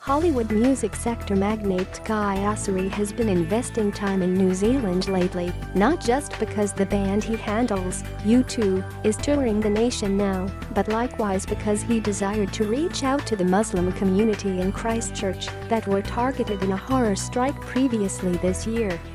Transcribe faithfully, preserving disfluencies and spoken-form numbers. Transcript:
Hollywood music sector magnate Guy Oseary has been investing time in New Zealand lately, not just because the band he handles, U two, is touring the nation now, but likewise because he desired to reach out to the Muslim community in Christchurch that were targeted in a horror strike previously this year.